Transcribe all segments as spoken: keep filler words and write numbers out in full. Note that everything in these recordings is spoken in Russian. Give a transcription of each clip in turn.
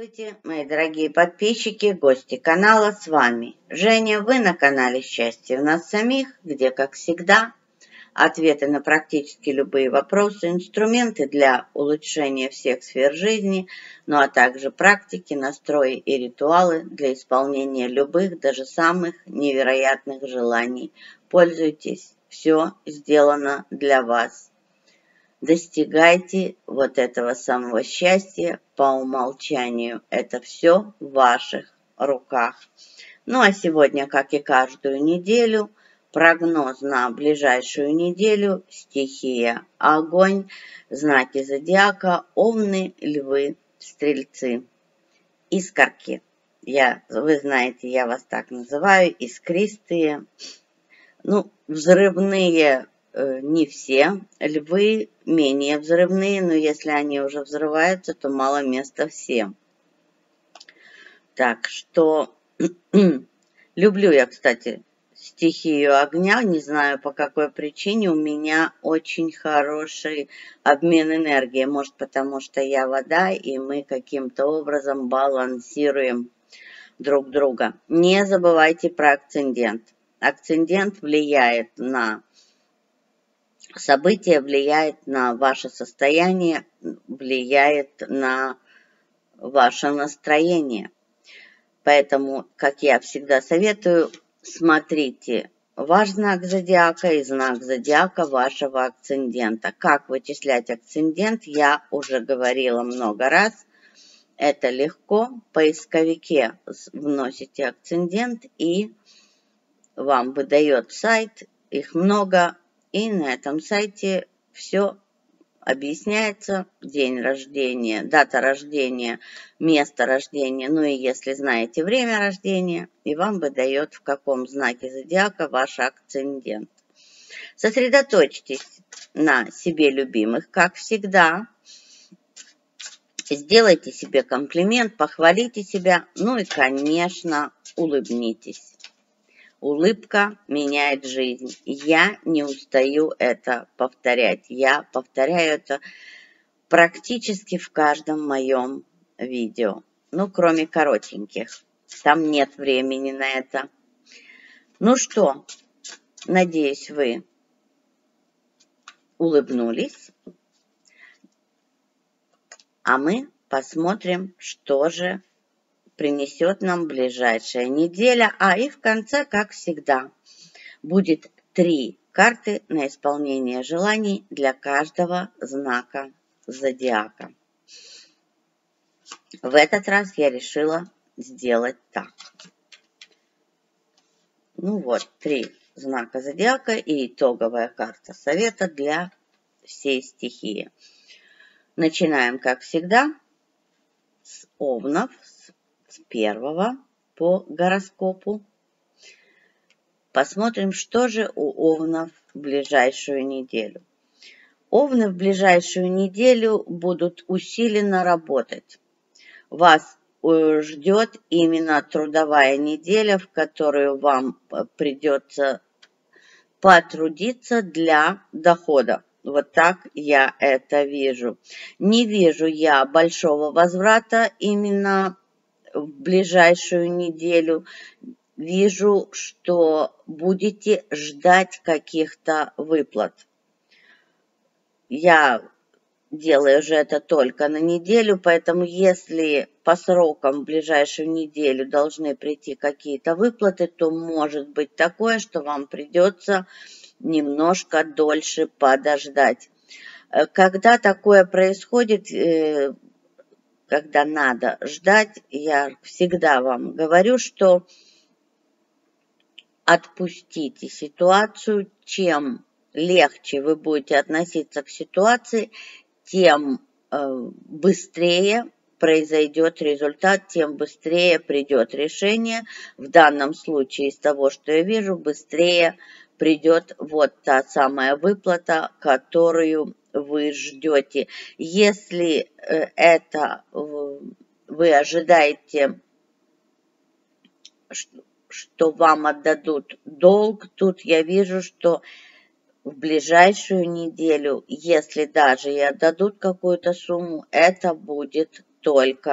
Здравствуйте, мои дорогие подписчики, гости канала, с вами Женя. Вы на канале «Счастье в нас самих», где, как всегда, ответы на практически любые вопросы, инструменты для улучшения всех сфер жизни, ну а также практики, настрои и ритуалы для исполнения любых, даже самых невероятных желаний. Пользуйтесь, все сделано для вас. Достигайте вот этого самого счастья по умолчанию. Это все в ваших руках. Ну а сегодня, как и каждую неделю, прогноз на ближайшую неделю, стихия огонь, знаки зодиака, овны, львы, стрельцы, искорки. Я, вы знаете, я вас так называю, искристые, ну, взрывные. Не все. Львы менее взрывные, но если они уже взрываются, то мало места всем. Так что люблю я, кстати, стихию огня. Не знаю по какой причине. У меня очень хороший обмен энергии. Может, потому что я вода, и мы каким-то образом балансируем друг друга. Не забывайте про акцендент. Акцендент влияет на событие, влияет на ваше состояние, влияет на ваше настроение. Поэтому, как я всегда советую, смотрите ваш знак зодиака и знак зодиака вашего акцендента. Как вычислять акцендент, я уже говорила много раз. Это легко. В поисковике вносите акцендент, и вам выдает сайт. Их много. И на этом сайте все объясняется. День рождения, дата рождения, место рождения. Ну и если знаете время рождения, и вам выдает, в каком знаке зодиака ваш акцендент. Сосредоточьтесь на себе любимых, как всегда. Сделайте себе комплимент, похвалите себя. Ну и, конечно, улыбнитесь. Улыбка меняет жизнь. Я не устаю это повторять. Я повторяю это практически в каждом моем видео. Ну, кроме коротеньких. Там нет времени на это. Ну что, надеюсь, вы улыбнулись. А мы посмотрим, что же принесет нам ближайшая неделя. А и в конце, как всегда, будет три карты на исполнение желаний для каждого знака зодиака. В этот раз я решила сделать так. Ну вот, три знака зодиака и итоговая карта совета для всей стихии. Начинаем, как всегда, с овнов, с первого по гороскопу. Посмотрим, что же у овнов в ближайшую неделю. Овны в ближайшую неделю будут усиленно работать. Вас ждет именно трудовая неделя, в которую вам придется потрудиться для дохода. Вот так я это вижу. Не вижу я большого возврата именно в ближайшую неделю. Вижу, что будете ждать каких-то выплат. Я делаю же это только на неделю, поэтому если по срокам в ближайшую неделю должны прийти какие-то выплаты, то может быть такое, что вам придется немножко дольше подождать. Когда такое происходит, когда надо ждать, я всегда вам говорю, что отпустите ситуацию. Чем легче вы будете относиться к ситуации, тем быстрее произойдет результат, тем быстрее придет решение. В данном случае, из того, что я вижу, быстрее придет вот та самая выплата, которую вы ждете. Если это вы ожидаете, что вам отдадут долг, тут я вижу, что в ближайшую неделю, если даже и отдадут какую-то сумму, это будет только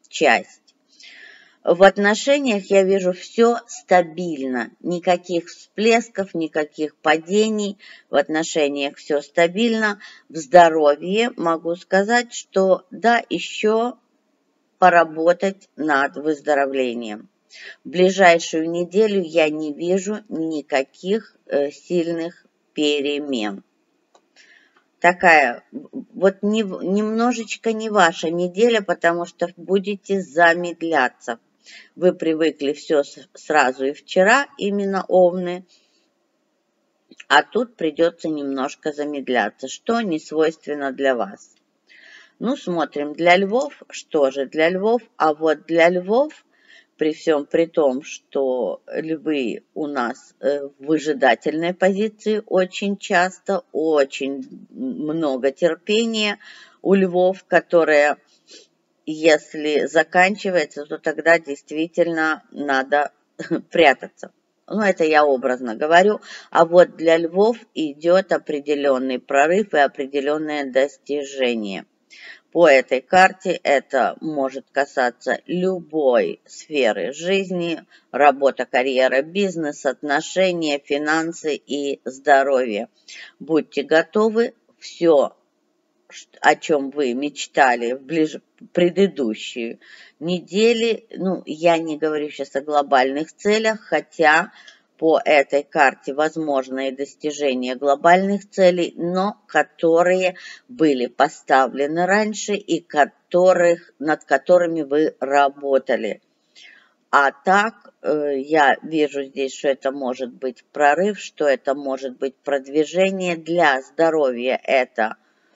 часть. В отношениях я вижу все стабильно, никаких всплесков, никаких падений, в отношениях все стабильно. В здоровье могу сказать, что да, еще поработать над выздоровлением. В ближайшую неделю я не вижу никаких э, сильных перемен. Такая вот не, немножечко не ваша неделя, потому что будете замедляться. Вы привыкли все сразу и вчера, именно овны, а тут придется немножко замедляться, что не свойственно для вас. Ну, смотрим для львов. Что же для львов? А вот для львов, при всем при том, что львы у нас в выжидательной позиции очень часто, очень много терпения у львов, которые... Если заканчивается, то тогда действительно надо прятаться. Ну, это я образно говорю. А вот для львов идет определенный прорыв и определенное достижение. По этой карте это может касаться любой сферы жизни, работа, карьера, бизнес, отношения, финансы и здоровье. Будьте готовы, все, о чем вы мечтали в ближ... предыдущие недели. Ну, я не говорю сейчас о глобальных целях, хотя по этой карте возможны достижения глобальных целей, но которые были поставлены раньше и которых, над которыми вы работали. А так, я вижу здесь, что это может быть прорыв, что это может быть продвижение для здоровья. Это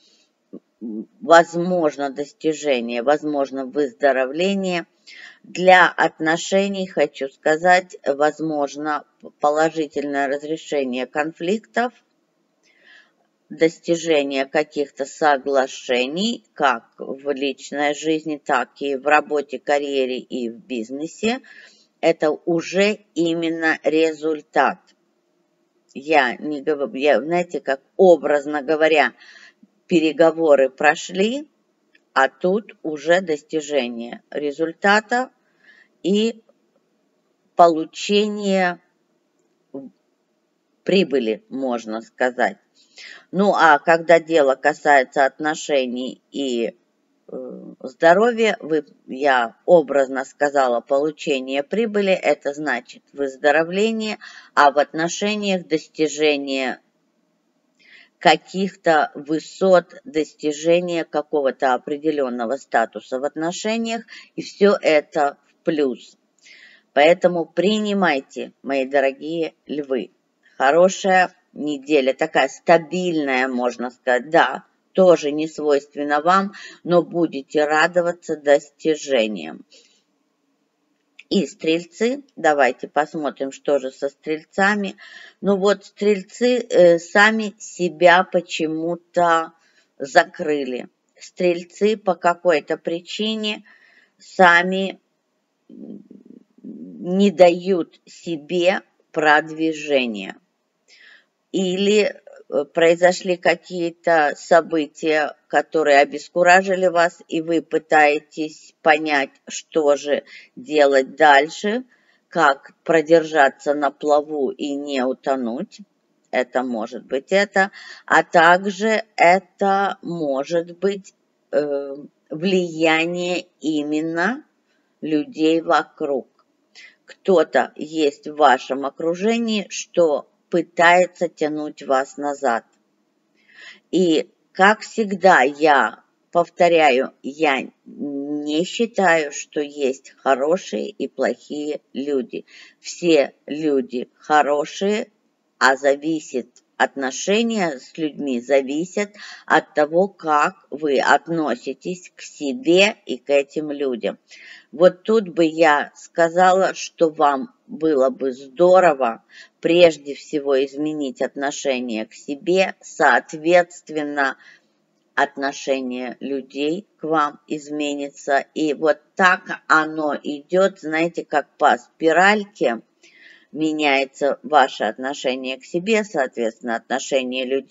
возможно достижение, возможно выздоровление. Для отношений, хочу сказать, возможно положительное разрешение конфликтов, достижение каких-то соглашений, как в личной жизни, так и в работе, карьере и в бизнесе. Это уже именно результат. Я не говорю, я, знаете, как образно говоря, переговоры прошли, а тут уже достижение результата и получение прибыли, можно сказать. Ну, а когда дело касается отношений и э, здоровья, вы, я образно сказала, получение прибыли, это значит выздоровление, а в отношениях достижение каких-то высот, достижения какого-то определенного статуса в отношениях, и все это в плюс. Поэтому принимайте, мои дорогие львы. Хорошая неделя, такая стабильная, можно сказать, да, тоже не свойственно вам, но будете радоваться достижениям. И стрельцы, давайте посмотрим, что же со стрельцами. Ну вот стрельцы э, сами себя почему-то закрыли. Стрельцы по какой-то причине сами не дают себе продвижения. Или произошли какие-то события, которые обескуражили вас, и вы пытаетесь понять, что же делать дальше, как продержаться на плаву и не утонуть. Это может быть это. А также это может быть э, влияние именно людей вокруг. Кто-то есть в вашем окружении, что пытается тянуть вас назад. И, как всегда, я повторяю, я не считаю, что есть хорошие и плохие люди. Все люди хорошие, а зависит отношения с людьми зависят от того, как вы относитесь к себе и к этим людям. Вот тут бы я сказала, что вам было бы здорово прежде всего изменить отношение к себе, соответственно, отношение людей к вам изменится. И вот так оно идет, знаете, как по спиральке. Меняется ваше отношение к себе, соответственно, отношение людей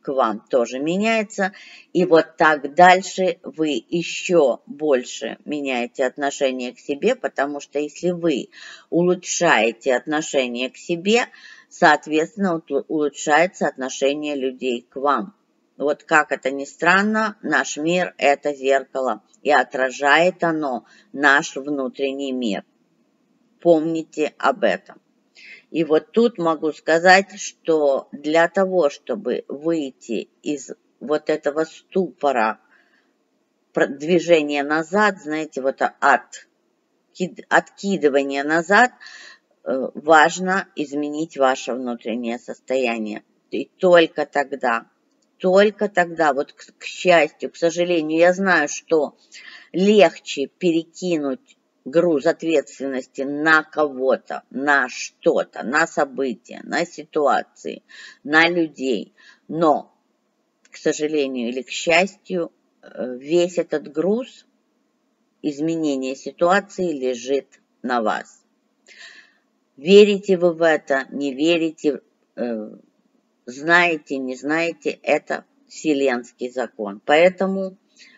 к вам тоже меняется. И вот так дальше вы еще больше меняете отношение к себе, потому что если вы улучшаете отношение к себе, соответственно, улучшается отношение людей к вам. Вот как это ни странно, наш мир – это зеркало, и отражает оно наш внутренний мир. Помните об этом. И вот тут могу сказать, что для того, чтобы выйти из вот этого ступора движения назад, знаете, вот от откидывания назад, важно изменить ваше внутреннее состояние. И только тогда, только тогда, вот к, к счастью, к сожалению, я знаю, что легче перекинуть груз ответственности на кого-то, на что-то, на события, на ситуации, на людей. Но, к сожалению или к счастью, весь этот груз изменения ситуации лежит на вас. Верите вы в это, не верите, знаете, не знаете, это вселенский закон. Поэтому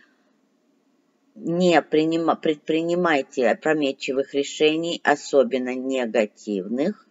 не принима, предпринимайте опрометчивых решений, особенно негативных.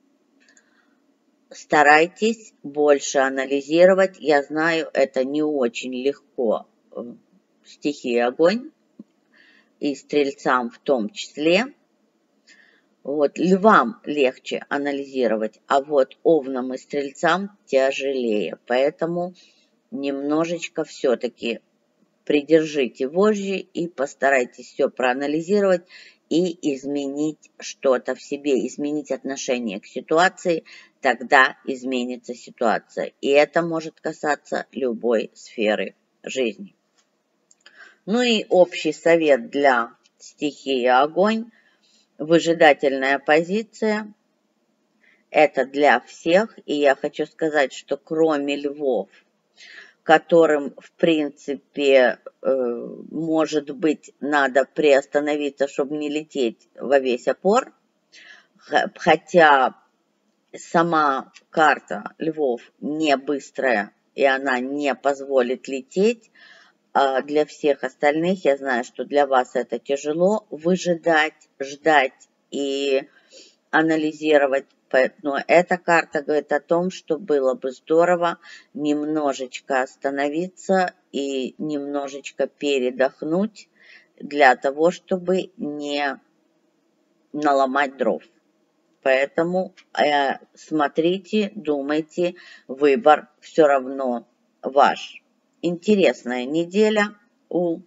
Старайтесь больше анализировать. Я знаю, это не очень легко стихии огонь, и стрельцам в том числе. Вот, львам легче анализировать, а вот овнам и стрельцам тяжелее. Поэтому немножечко все-таки придержите вожжи и постарайтесь все проанализировать и изменить что-то в себе, изменить отношение к ситуации, тогда изменится ситуация. И это может касаться любой сферы жизни. Ну и общий совет для стихии огонь. Выжидательная позиция. Это для всех. И я хочу сказать, что кроме львов, которым, в принципе, может быть, надо приостановиться, чтобы не лететь во весь опор. Хотя сама карта львов не быстрая, и она не позволит лететь. А для всех остальных, я знаю, что для вас это тяжело, выжидать, ждать и анализировать. Но эта карта говорит о том, что было бы здорово немножечко остановиться и немножечко передохнуть для того, чтобы не наломать дров. Поэтому э, смотрите, думайте, выбор все равно ваш. Интересная неделя у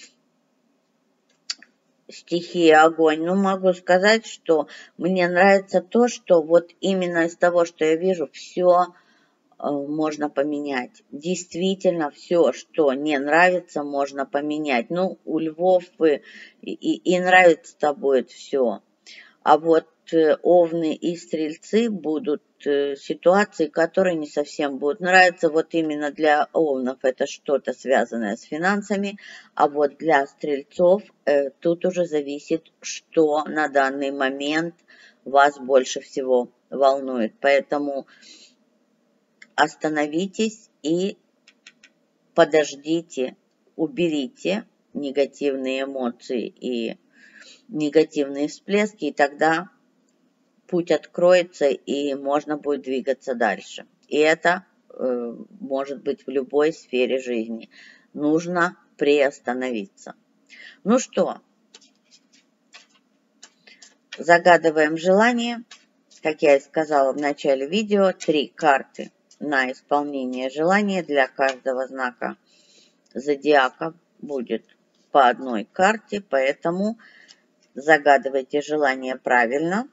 стихии огонь. Ну, могу сказать, что мне нравится то, что вот именно из того, что я вижу, все э, можно поменять. Действительно, все, что не нравится, можно поменять. Ну, у львов и, и, и нравится-то будет все. А вот э, овны и стрельцы будут э, ситуации, которые не совсем будут нравиться. Вот именно для овнов это что-то связанное с финансами, а вот для стрельцов э, тут уже зависит, что на данный момент вас больше всего волнует. Поэтому остановитесь и подождите, уберите негативные эмоции и негативные всплески, и тогда путь откроется, и можно будет двигаться дальше. И это э, может быть в любой сфере жизни. Нужно приостановиться. Ну что, загадываем желание. Как я и сказала в начале видео, три карты на исполнение желания. Для каждого знака зодиака будет по одной карте, поэтому загадывайте желание правильно.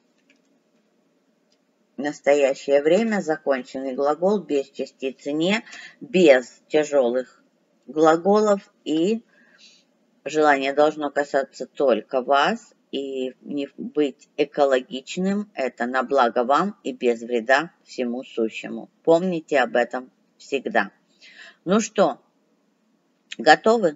Настоящее время, законченный глагол, без частицы «не», без тяжелых глаголов. И желание должно касаться только вас и не быть экологичным. Это на благо вам и без вреда всему сущему. Помните об этом всегда. Ну что, готовы?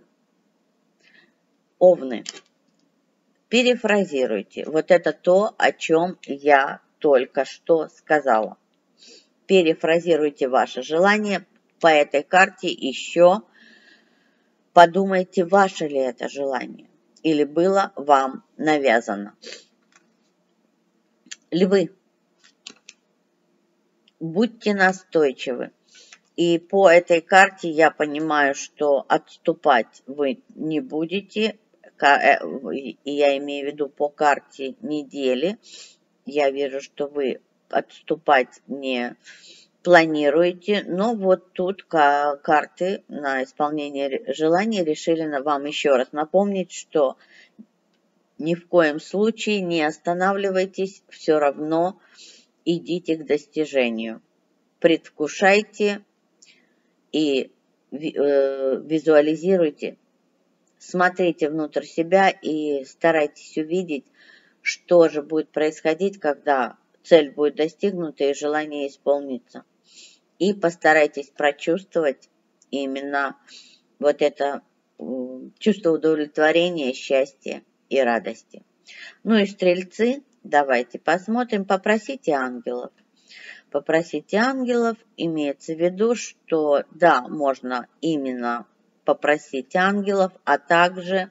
Овны. Перефразируйте. Вот это то, о чем я только что сказала. Перефразируйте ваше желание, по этой карте еще подумайте, ваше ли это желание или было вам навязано. Львы, будьте настойчивы. И по этой карте я понимаю, что отступать вы не будете. И я имею в виду по карте недели. Я вижу, что вы отступать не планируете. Но вот тут карты на исполнение желаний решили вам еще раз напомнить, что ни в коем случае не останавливайтесь, все равно идите к достижению. Предвкушайте и визуализируйте, смотрите внутрь себя и старайтесь увидеть, что же будет происходить, когда цель будет достигнута и желание исполнится. И постарайтесь прочувствовать именно вот это чувство удовлетворения, счастья и радости. Ну и стрельцы, давайте посмотрим, попросите ангелов. Попросите ангелов, имеется в виду, что да, можно именно попросить ангелов, а также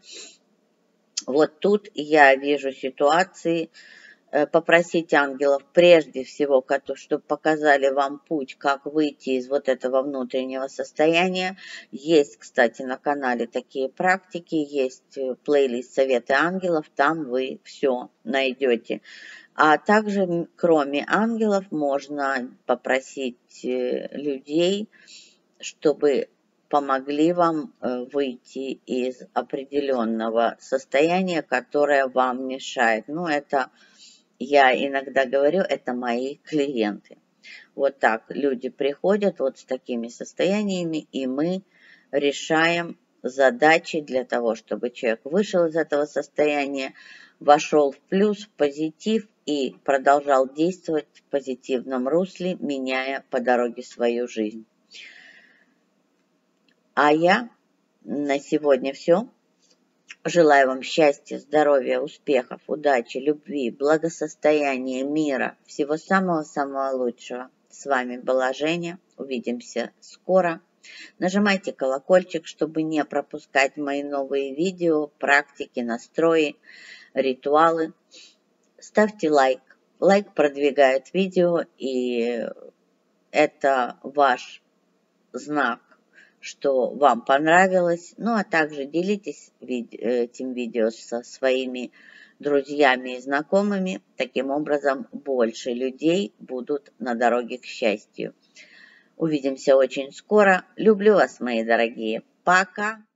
вот тут я вижу ситуации, попросить ангелов прежде всего, чтобы показали вам путь, как выйти из вот этого внутреннего состояния. Есть, кстати, на канале такие практики, есть плейлист «Советы ангелов», там вы все найдете. А также, кроме ангелов, можно попросить людей, чтобы помогли вам выйти из определенного состояния, которое вам мешает. Ну, это, я иногда говорю, это мои клиенты. Вот так люди приходят вот с такими состояниями, и мы решаем задачи для того, чтобы человек вышел из этого состояния, вошел в плюс, в позитив и продолжал действовать в позитивном русле, меняя по дороге свою жизнь. А я на сегодня все. Желаю вам счастья, здоровья, успехов, удачи, любви, благосостояния, мира, всего самого-самого лучшего. С вами была Женя. Увидимся скоро. Нажимайте колокольчик, чтобы не пропускать мои новые видео, практики, настрои, ритуалы. Ставьте лайк. Лайк продвигает видео, и это ваш знак, что вам понравилось. Ну, а также делитесь этим видео со своими друзьями и знакомыми. Таким образом, больше людей будут на дороге к счастью. Увидимся очень скоро. Люблю вас, мои дорогие. Пока!